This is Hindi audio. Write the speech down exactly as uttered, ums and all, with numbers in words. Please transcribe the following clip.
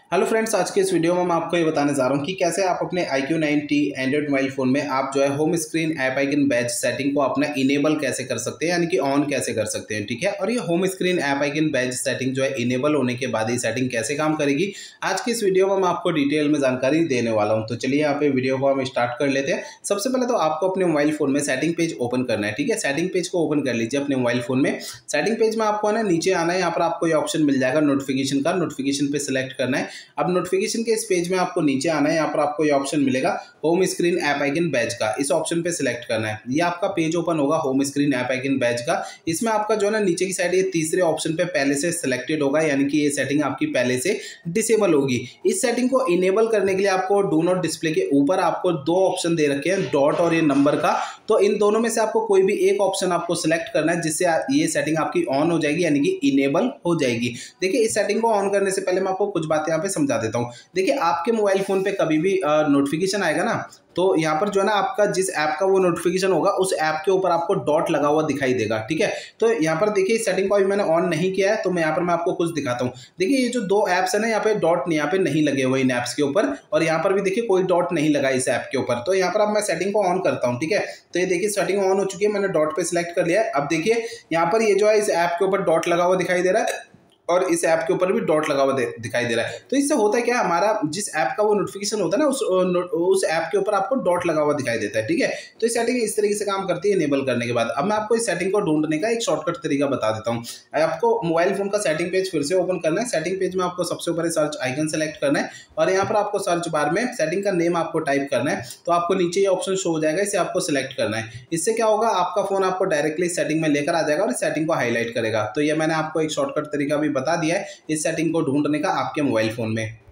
हेलो फ्रेंड्स, आज के इस वीडियो में मैं आपको ये बताने जा रहा हूँ कि कैसे आप अपने iQOO nine T android mobile phone में आप जो है home screen app icon badge setting को अपना इनेबल कैसे कर सकते हैं, यानी कि ऑन कैसे कर सकते हैं। ठीक है, और ये home screen app icon badge setting जो है इनेबल होने के बाद ये सेटिंग कैसे काम करेगी, आज की इस वीडियो में मैं आपको डिटेल में जानकारी देने वाला हूँ। तो चलिए यहाँ पे वीडियो को हम स्टार्ट कर लेते हैं। सबसे पहले तो आपको अपने मोबाइल फ़ोन में सेटिंग पेज ओपन करना है। ठीक है, सेटिंग पेज को ओपन कर लीजिए अपने मोबाइल फ़ोन में। सेटिंग पेज में आपको है ना नीचे आना है, यहाँ पर आपको ये ऑप्शन मिल जाएगा नोटिफिकेशन का। नोटिफिकेशन पे सिलेक्ट करना है। अब नोटिफिकेशन के इस पेज में आपको नीचे आना है, यहाँ पर आपको ये ऑप्शन मिलेगा home screen app icon badge का। इस ऑप्शन पे सिलेक्ट करना है। ये आपका पेज ओपन होगा home screen app icon badge का। इसमें आपका जो है ना नीचे की साइड ये तीसरे ऑप्शन पे पहले से सिलेक्टेड होगा, यानी कि ये सेटिंग आपकी पहले से डिसेबल होगी। इस सेटिंग को इनेबल करने के लिए आपको डू नॉट डिस्प्ले के ऊपर आपको दो ऑप्शन दे रखे हैं, डॉट और ये नंबर का। तो इन दोनों में से आपको कोई भी एक ऑप्शन आपको सिलेक्ट करना है, जिससे ये सेटिंग आपकी ऑन हो जाएगी, यानी कि इनेबल हो जाएगी। देखिए, इस सेटिंग को ऑन करने से पहले मैं आपको कुछ बातें यहाँ पे समझा देता हूँ। देखिए, आपके मोबाइल फोन पे कभी भी नोटिफिकेशन आएगा ना, तो यहाँ पर जो है ना आपका जिस ऐप का वो नोटिफिकेशन होगा उस ऐप के ऊपर आपको डॉट लगा हुआ दिखाई देगा। ठीक है, तो यहाँ पर देखिए इस सेटिंग को अभी मैंने ऑन नहीं किया है, तो मैं यहाँ पर मैं आपको कुछ दिखाता हूँ। देखिए, ये जो दो ऐप्स है ना, यहाँ पे डॉट यहाँ पे नहीं लगे हुए इन ऐप्स के ऊपर, और यहाँ पर भी देखिए कोई डॉट नहीं लगा इस ऐप के ऊपर। तो यहाँ पर अब मैं सेटिंग को ऑन करता हूँ। ठीक है, तो ये देखिए सेटिंग ऑन हो चुकी है, मैंने डॉट पे सिलेक्ट कर लिया है। अब देखिए यहाँ पर ये जो है इस ऐप के ऊपर डॉट लगा हुआ दिखाई दे रहा है, और इस ऐप के ऊपर भी डॉट लगा हुआ दिखाई दे रहा है। तो इससे होता है क्या, हमारा जिस ऐप का वो नोटिफिकेशन होता है ना, उस उस ऐप के ऊपर आपको डॉट लगा हुआ दिखाई देता है। ठीक है, तो इस सेटिंग इस तरीके से काम करती है इनेबल करने के बाद। अब मैं आपको इस सेटिंग को ढूंढने का एक शॉर्टकट तरीका बता देता हूँ। आपको मोबाइल फोन का सेटिंग पेज फिर से ओपन करना है। सेटिंग पेज में आपको सबसे ऊपर सर्च आइकन सेलेक्ट करना है, और यहाँ पर आपको सर्च बार में सेटिंग का नेम आपको टाइप करना है। तो आपको नीचे ये ऑप्शन शो हो जाएगा, इसे आपको सिलेक्ट करना है। इससे क्या होगा, आपका फोन आपको डायरेक्टली सेटिंग में लेकर आ जाएगा और सेटिंग को हाईलाइट करेगा। तो ये मैंने आपको एक शॉर्टकट तरीका भी बता दिया है इस सेटिंग को ढूंढने का आपके मोबाइल फोन में।